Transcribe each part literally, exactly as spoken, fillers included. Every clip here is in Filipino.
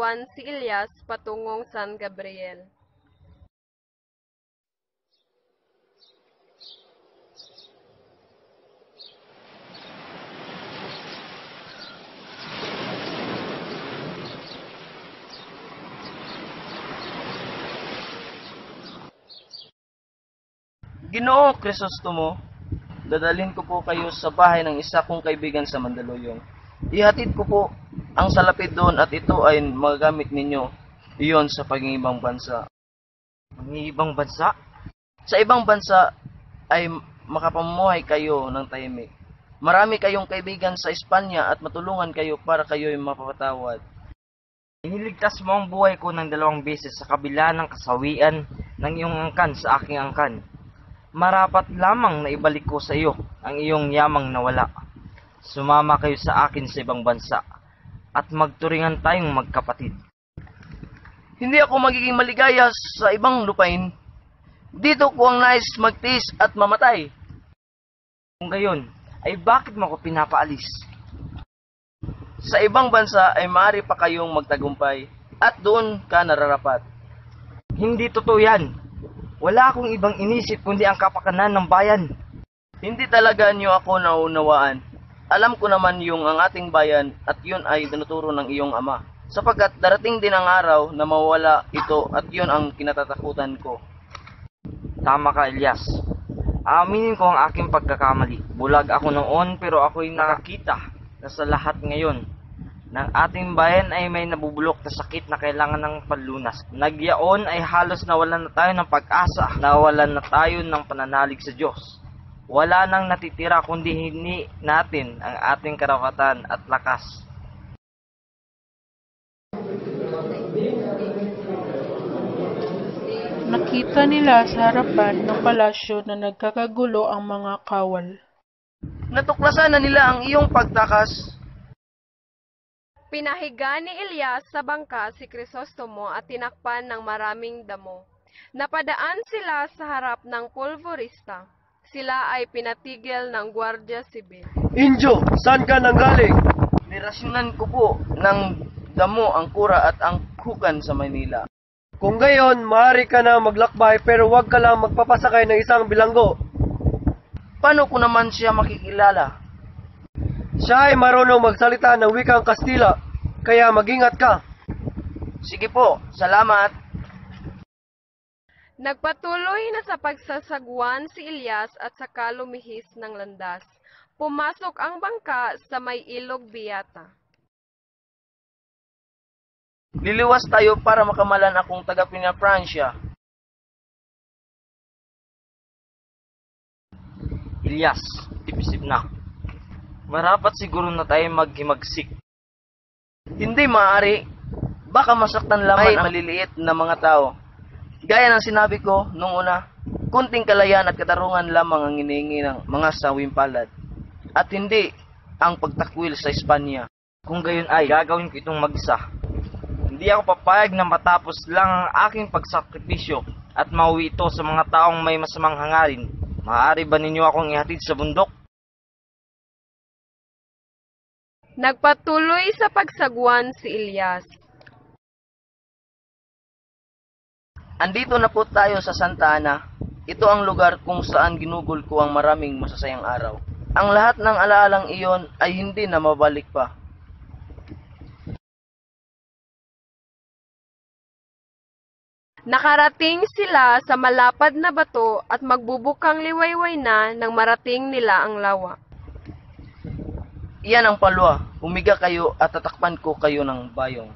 sagwan si Elias patungong San Gabriel. Ginoong Crisostomo, dadalhin ko po kayo sa bahay ng isa kong kaibigan sa Mandaluyong. Ihatid ko po ang salapid doon at ito ay magagamit ninyo iyon sa pag-ibang bansa. Pang-ibang bansa? Sa ibang bansa ay makapamuhay kayo ng tahimik. Marami kayong kaibigan sa Espanya at matulungan kayo para kayo'y mapapatawad. Iniligtas mo ang buhay ko ng dalawang beses sa kabila ng kasawian ng iyong angkan sa aking angkan. Marapat lamang na ibalik ko sa iyo ang iyong yamang nawala. Sumama kayo sa akin sa ibang bansa at magturingan tayong magkapatid. Hindi ako magiging maligaya sa ibang lupain. Dito ko ang nais magtiis at mamatay. Kung gayon, ay bakit mo ako pinapaalis? Sa ibang bansa ay maaari pa kayong magtagumpay at doon ka nararapat. Hindi totoo yan. Wala akong ibang inisip kundi ang kapakanan ng bayan. Hindi talaga niyo ako naunawaan. Alam ko naman yung ang ating bayan at yun ay tinuturo ng iyong ama. Sapagkat darating din ang araw na mawala ito at yun ang kinatatakutan ko. Tama ka, Elias. Aaminin ko ang aking pagkakamali. Bulag ako noon pero ako'y nakakita na sa lahat ngayon ng ating bayan ay may nabubulok na sakit na kailangan ng panlunas. Nagyaon ay halos nawalan na tayo ng pag-asa. Nawalan na tayo ng pananalig sa Diyos. Wala nang natitira kundi hini natin ang ating karapatan at lakas. Nakita nila sa harapan ng palasyo na nagkakagulo ang mga kawal. Natuklasan na nila ang iyong pagtakas. Pinahiga ni Elias sa bangka si Crisostomo at tinakpan ng maraming damo. Napadaan sila sa harap ng pulvorista. Sila ay pinatigil ng Guardia Sibil. Injo, saan ka nanggaling? Nirasyonan ko po ng damo ang kura at ang kukan sa Manila. Kung gayon, maaari ka na maglakbay pero huwag ka lang magpapasakay ng isang bilanggo. Paano ko naman siya makikilala? Siya ay marunong magsalita ng wikang Kastila, kaya mag-ingat ka. Sige po, salamat. Nagpatuloy na sa pagsasagwan si Elias at saka lumihis ng landas. Pumasok ang bangka sa may ilog Biata. Liliwas tayo para makamalan akong taga-Pina Francia. Elias, ipisip na. Marapat siguro na tayo maghimagsik. Hindi maaari. Baka masaktan lamang ang maliliit na mga tao. Gaya ng sinabi ko nung una, kunting kalayaan at katarungan lamang ang hinihingi ng mga sawing palad. At hindi ang pagtakwil sa Espanya. Kung gayon ay gagawin ko itong mag-isa. Hindi ako papayag na matapos lang ang aking pagsakripisyo at mauwi ito sa mga taong may masamang hangarin. Maaari ba ninyo akong ihatid sa bundok? Nagpatuloy sa pagsagwan si Elias. Andito na po tayo sa Santa Ana. Ito ang lugar kung saan ginugol ko ang maraming masasayang araw. Ang lahat ng alaalang iyon ay hindi na mabalik pa. Nakarating sila sa malapad na bato at magbubukang liwayway na nang marating nila ang lawa. Iyan ang palwa. Humiga kayo at tatakpan ko kayo ng bayong.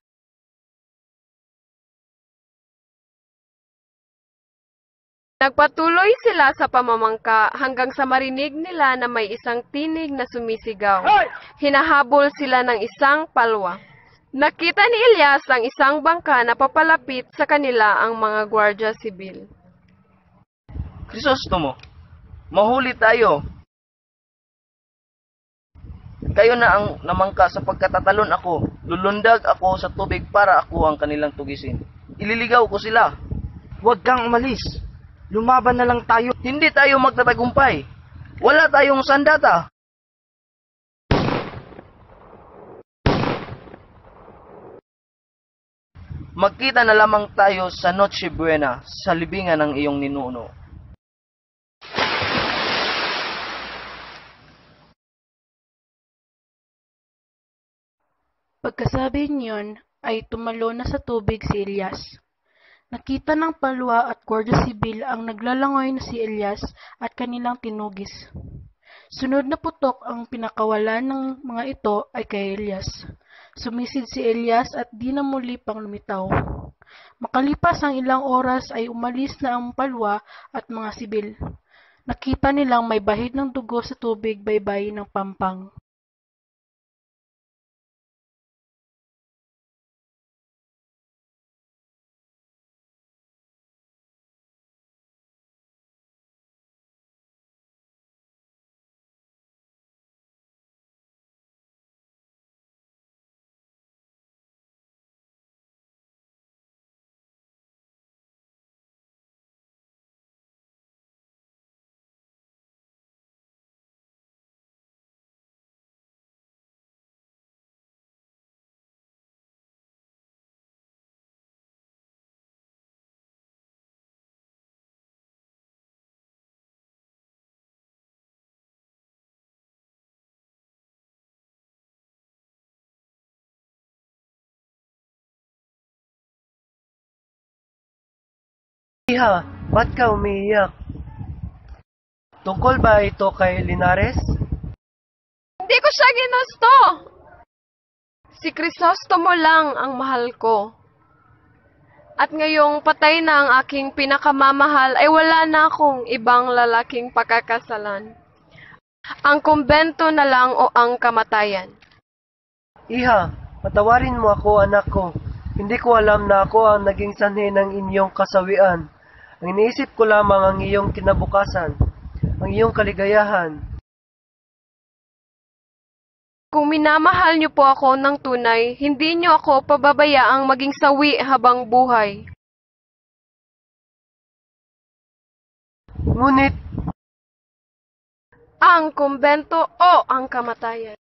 Nagpatuloy sila sa pamamangka hanggang sa marinig nila na may isang tinig na sumisigaw. Hinahabol sila ng isang palwa. Nakita ni Elias ang isang bangka na papalapit sa kanila ang mga Guardia Sibil. Crisostomo, mahuli tayo. Kayo na ang namangka sa pagkatatalon ako. Lulundag ako sa tubig para ako ang kanilang tugisin. Ililigaw ko sila. Huwag kang umalis. Lumaban na lang tayo. Hindi tayo magtatagumpay. Wala tayong sandata. Magkita na lamang tayo sa Noche Buena sa libingan ng iyong ninuno. Pagkasabi niyon ay tumalo na sa tubig si Elias. Nakita ng palwa at gwardiya sibil ang naglalangoy na si Elias at kanilang tinugis. Sunod na putok ang pinakawalan ng mga ito ay kay Elias. Sumisid si Elias at di na muli pang lumitaw. Makalipas ang ilang oras ay umalis na ang palwa at mga sibil. Nakita nilang may bahid ng dugo sa tubig baybay ng pampang. Iha, ba't ka umiiyak? Tungkol ba ito kay Linares? Hindi ko siya ginusto. Si Crisostomo lang ang mahal ko. At ngayong patay na ang aking pinakamamahal ay wala na akong ibang lalaking pakakasalan. Ang kumbento na lang o ang kamatayan. Iha, patawarin mo ako, anak ko. Hindi ko alam na ako ang naging sanhi ng inyong kasawian. Ang iniisip ko lamang ang iyong kinabukasan, ang iyong kaligayahan. Kung minamahal niyo po ako ng tunay, hindi niyo ako pababayaang maging sawi habang buhay. Ngunit, Ang kumbento o ang kamatayan.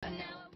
now